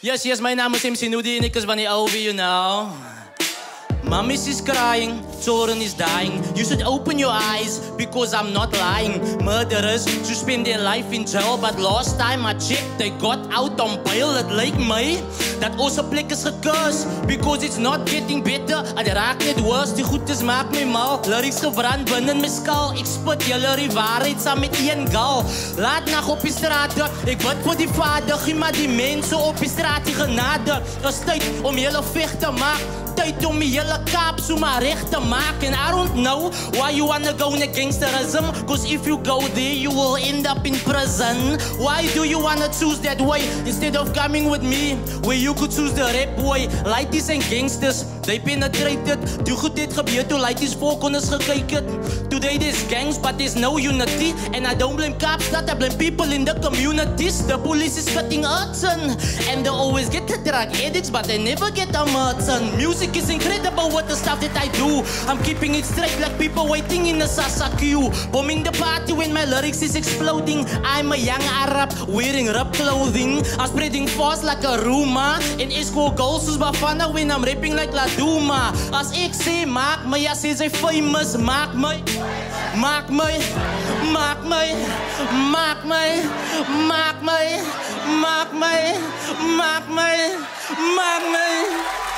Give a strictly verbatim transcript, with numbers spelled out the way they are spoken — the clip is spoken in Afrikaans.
Yes, yes, my name is M C Nudi and ik is van die O V, you know. Mommy is crying, children is dying. You should open your eyes, because I'm not lying. Murderers to spend their life in jail, but last time I checked, they got out on bail. Het lijkt mij dat onze plek is gekust, because it's not getting better. Het raakt net worse, die goedjes maak my mal. Lyrics gebrand binnen my skull. Ik spit julle waarheid saam met een gal. Laat nacht op die straat, ik bid voor die vader. Gee maar die mensen op die straat die genade. Het is tijd om julle vecht te maken. Tijd om je hele kaap zo maar recht te maken. I don't know why you wanna go into gangsterism, cause if you go there you will end up in prison. Why do you wanna choose that way instead of coming with me, where you could choose the rap way? Lighties and gangsters, they penetrated. Toe goed dit gebeur, toe lighties volk ons gekyk het. Today there's gangs but there's no unity, and I don't blame cops, that I blame people in the communities. The police is cutting arson, and they always get the drug addicts but they never get a merchant. Music is incredible with the stuff that I do. I'm keeping it straight like people waiting in the Sasa queue. Bombing the party when my lyrics is exploding. I'm a young Arab wearing rap clothing. I'm spreading fast like a rumor. In school goals soos Bafana when I'm rapping like La Duma. As ek sê maak my, as is I famous. Maak my, maak my, maak my, maak my, maak my, maak my, maak my, maak my.